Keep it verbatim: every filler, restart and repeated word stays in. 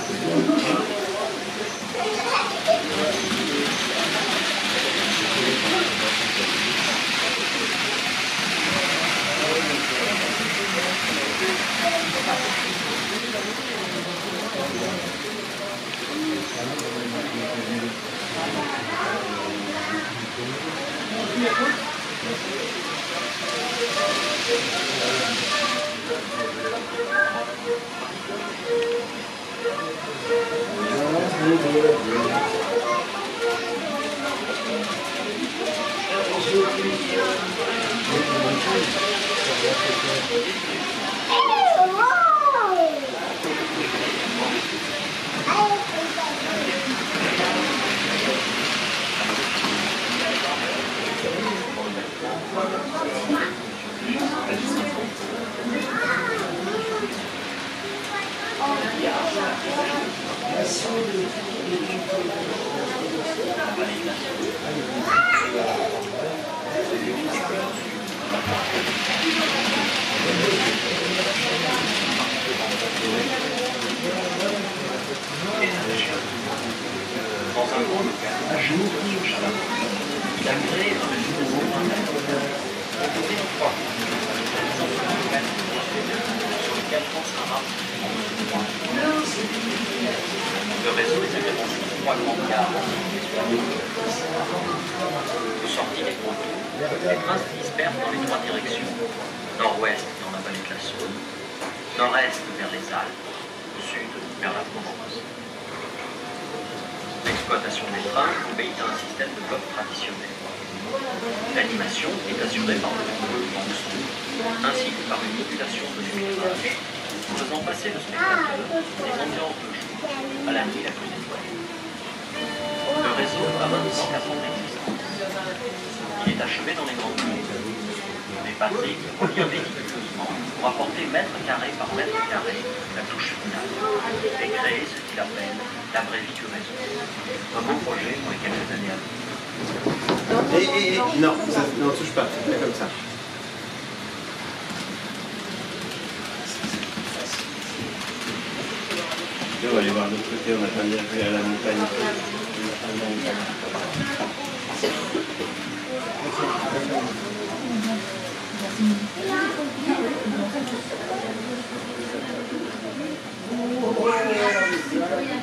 Le réseau est agrémenté de trois grandes gares. Au sortie des grands tours, les trains se dispersent dans les trois directions. Nord-ouest dans la vallée de la Saône, nord-est vers les Alpes, au sud vers la Provence. L'exploitation des trains obéit à un système de blocs traditionnel. L'animation est assurée par le contrôlement de son, ainsi que par une modulation de filtrage, faisant passer le spectateur des ambiances de jour à la nuit la plus étoilée. Le réseau a vingt-six ans d'existence. Il est achevé dans les grandes villes. Mais Patrick revient méticuleusement pour apporter mètre carré par mètre carré la touche finale et créer ce qu'il appelle la vraie vie du réseau. Un beau projet pour les quelques années à venir. Et, et, et, non, ça, non, touche pas, fais comme ça. On va aller voir de l'autre côté, on n'a pas bien vu à la montagne. On n'a pas